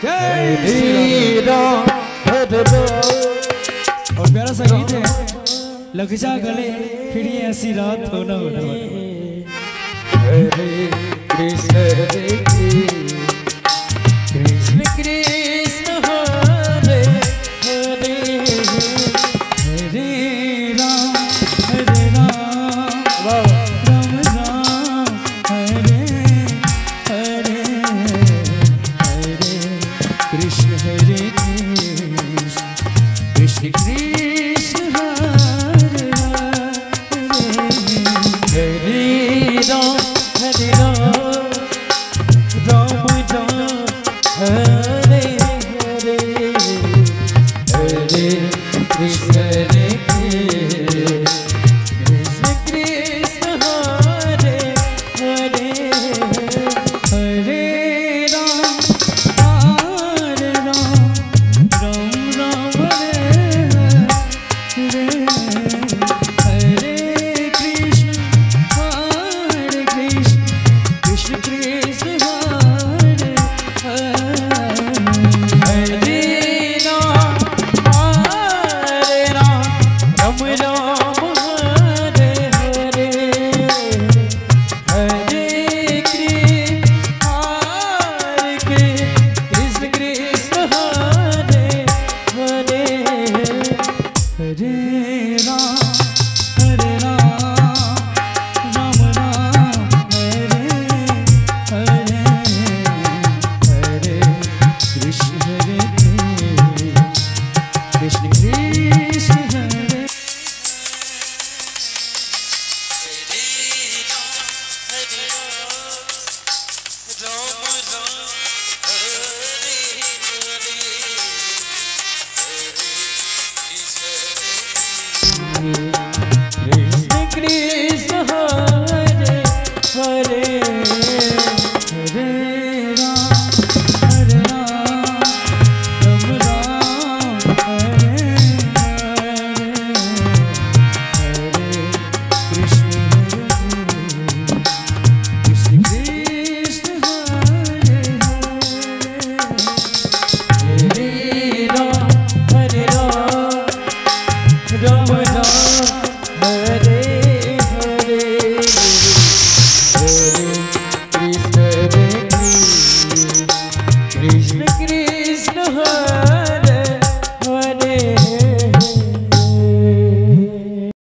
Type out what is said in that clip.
हरे राम हरे राम। और प्यारा सा गीत है लग जा गले फिर ये ऐसी रात हो ना हो। हरे कृष्ण कृष्ण कृष्ण हरे हरे हरे राम राम राम हरे हरे हरे कृष्ण हरे